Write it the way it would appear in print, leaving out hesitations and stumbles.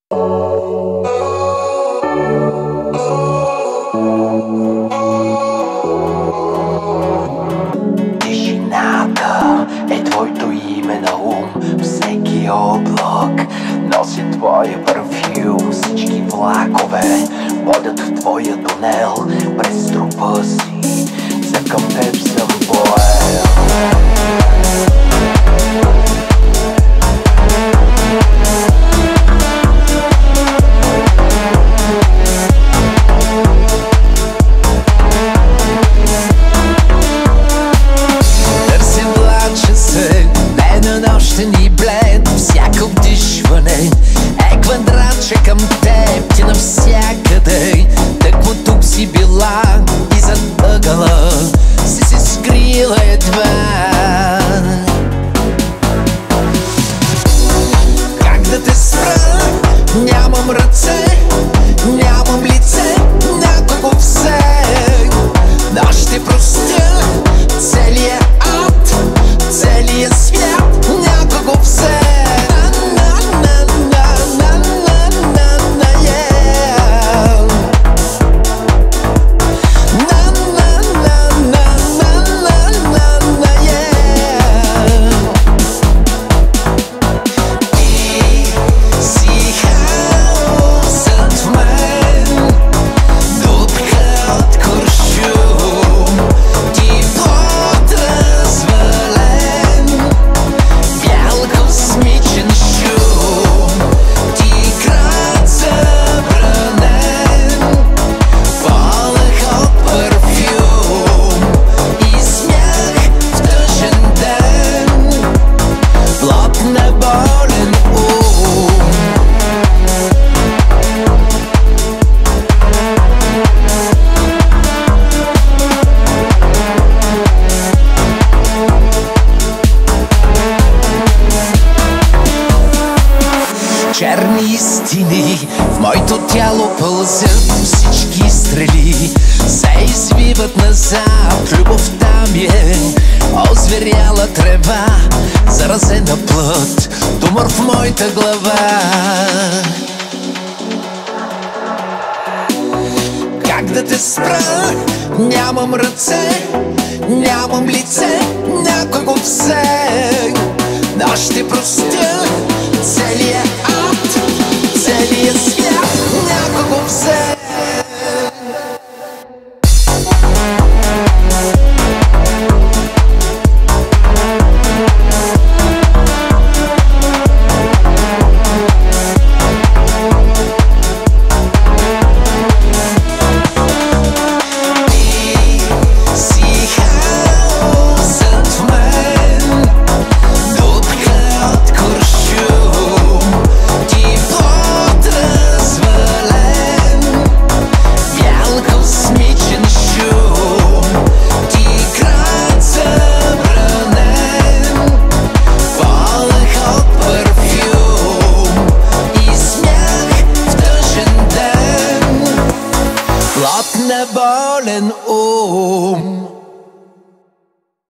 Тишината е твоето име на ум. Всеки облак носи твоя парфюм. Всички влакове водят в твоя тунел. През трупа си за към теб съм поел. Ни блед, всяко вдишване е квадратче към теб. Ти навсякъде, тъкмо тук си била и зад ъгъла си се скрила едва. Как да те спра? Нямам ръце, нямам лице, някого все. Но ще простя целия ад, целия свят. Черни истини в моето тяло пълзят, всички стрели се извиват назад. Любовта ми е озверяла трева, заразена плът, тумор в моята глава. Как да те спра? Нямам ръце, нямам лице, някого все. Но ще простя целия ад, целия свят, някого все. Болен